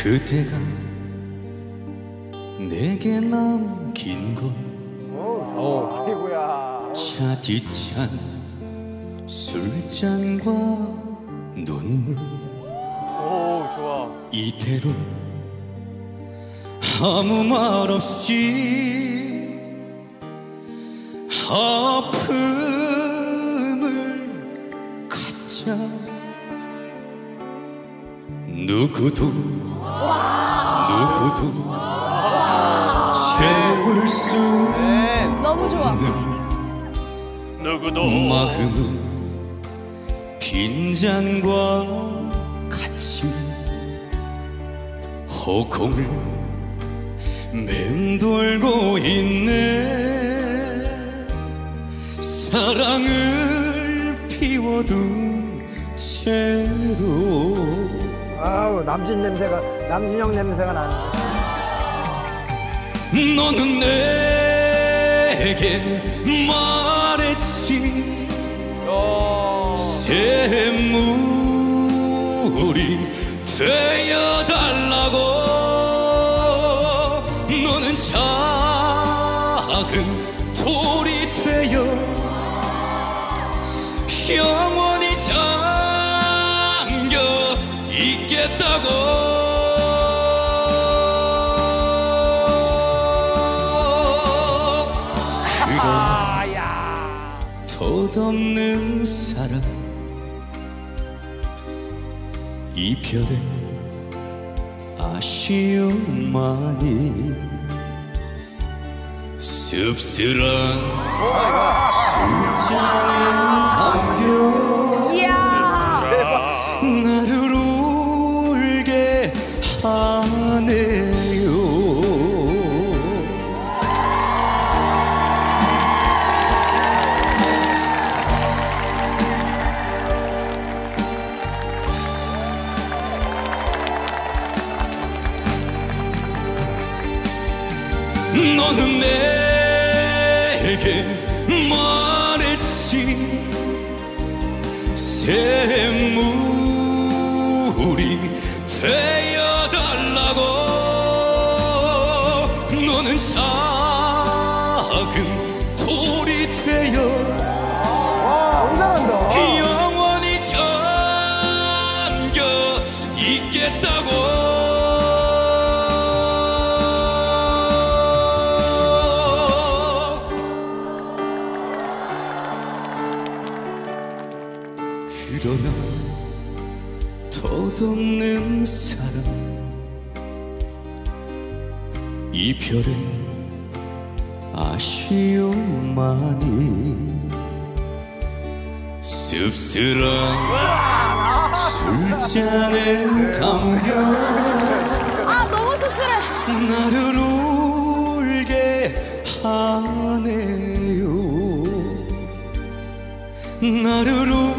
그대가 내게 남긴 건 아이고야. 차 뒷잔 술잔과 눈물. 오, 좋아. 이대로 아무 말 없이 아픔을 갖자. 누구도 채울 수 너무 좋아. 누구도 마음은 빈잔과 같이 허공을 맴돌고 있네. 사랑을 피워둔 채로. 아우, 남진형 냄새가 나는데. 너는 내겐 말했지. 샘물이 되어달라고. 너는 작은 돌이 되어 영원히 잠겨 있겠다고. 덧없는 사랑, 이별의 아쉬움만이 씁쓸한 술잔에 담겨 나를 울게 하네요. 너는 내겐 말했지. 샘물이 되어달라고. 너는 작은 돌이 되어 영원히 잠겨 있겠다고. 그러나 덧없는 사랑, 이별의 아쉬움만이 씁쓸한 술잔에 담겨 너무 씁쓸해. 나를 울게 하네요. 나를